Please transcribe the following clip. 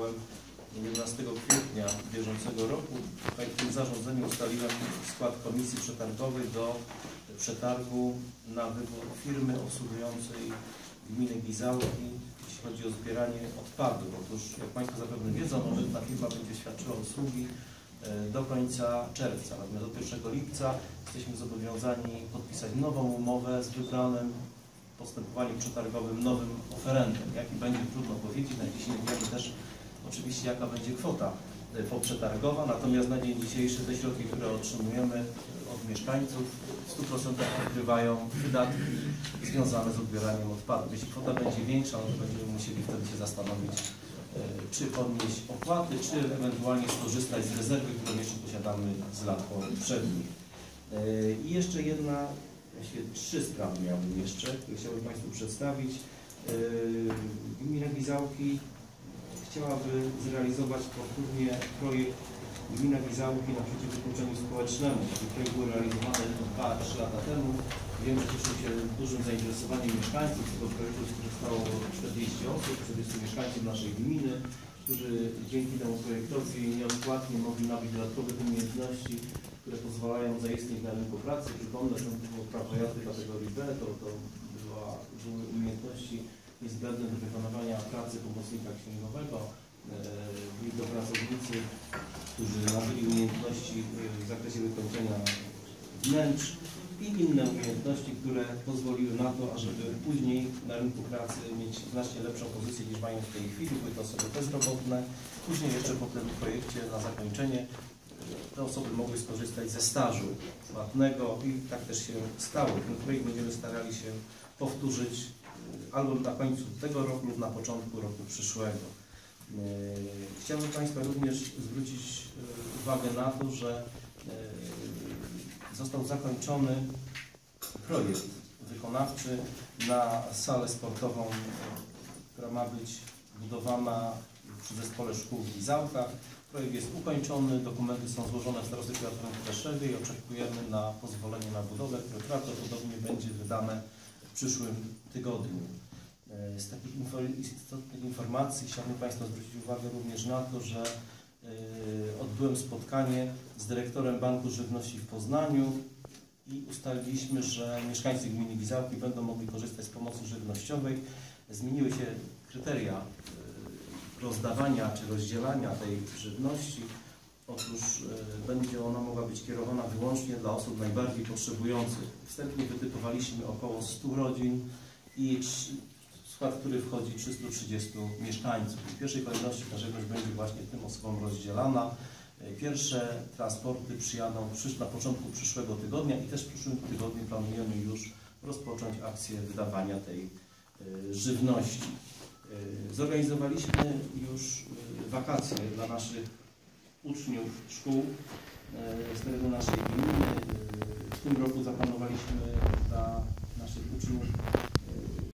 wybrałem 11 kwietnia bieżącego roku. Tutaj w tym zarządzeniu ustaliłem skład komisji przetargowej do przetargu na wybór firmy obsługującej gminę Gizałki, jeśli chodzi o zbieranie odpadów. Otóż, jak Państwo zapewne wiedzą, ta firma będzie świadczyła usługi do końca czerwca. Natomiast do 1 lipca jesteśmy zobowiązani podpisać nową umowę z wybranym w postępowaniu przetargowym nowym oferentem. Jaki będzie, trudno powiedzieć. Na dziś nie wiemy też oczywiście, jaka będzie kwota poprzetargowa. Natomiast na dzień dzisiejszy te środki, które otrzymujemy od mieszkańców, w 100% pokrywają wydatki związane z odbieraniem odpadów. Jeśli kwota będzie większa, no to będziemy musieli wtedy się zastanowić, czy podnieść opłaty, czy ewentualnie skorzystać z rezerwy, którą jeszcze posiadamy z lat poprzednich. I jeszcze jedna, właściwie 3 sprawy miałbym jeszcze, które chciałbym Państwu przedstawić. Gmina Gizałki chciałaby zrealizować powtórnie projekt Gmina Gizałki na przeciwwykluczeniu społecznemu. Taki projekt był realizowany 2-3 lata temu. Wiem, że cieszył się dużym zainteresowaniem mieszkańców. Z tego projektu skorzystało 40 osób, 40 mieszkańców naszej gminy, którzy dzięki temu projektowi nieodpłatnie mogli nabyć dodatkowe umiejętności, które pozwalają zaistnieć na rynku pracy. Przypomnę, że to było prawo jazdy kategorii B, to były umiejętności niezbędne do wykonywania pracy pomocnika księgowego. Byli to pracownicy, którzy nabyli umiejętności w zakresie wykończenia wnętrz i inne umiejętności, które pozwoliły na to, ażeby później na rynku pracy mieć znacznie lepszą pozycję niż mają w tej chwili. Były to osoby bezrobotne. Później jeszcze po tym projekcie na zakończenie te osoby mogły skorzystać ze stażu płatnego i tak też się stało. Ten projekt będziemy starali się powtórzyć albo na końcu tego roku, lub na początku roku przyszłego. Chciałbym Państwa również zwrócić uwagę na to, że został zakończony projekt wykonawczy na salę sportową, która ma być budowana przy Zespole Szkół w Gizałkach. Projekt jest ukończony, dokumenty są złożone w Starostwie Powiatowym w Kreszewie i oczekujemy na pozwolenie na budowę, które prawdopodobnie będzie wydane w przyszłym tygodniu. Z takich istotnych informacji chciałbym Państwa zwrócić uwagę również na to, że odbyłem spotkanie z dyrektorem Banku Żywności w Poznaniu i ustaliliśmy, że mieszkańcy gminy Gizałki będą mogli korzystać z pomocy żywnościowej. Zmieniły się kryteria rozdawania czy rozdzielania tej żywności. Otóż będzie ona mogła być kierowana wyłącznie dla osób najbardziej potrzebujących. Wstępnie wytypowaliśmy około 100 rodzin i w skład który wchodzi 330 mieszkańców. W pierwszej kolejności ta żywność będzie właśnie tym osobom rozdzielana. Pierwsze transporty przyjadą na początku przyszłego tygodnia i też w przyszłym tygodniu planujemy już rozpocząć akcję wydawania tej żywności. Zorganizowaliśmy już wakacje dla naszych uczniów szkół z terenu naszej gminy. W tym roku zaplanowaliśmy dla naszych uczniów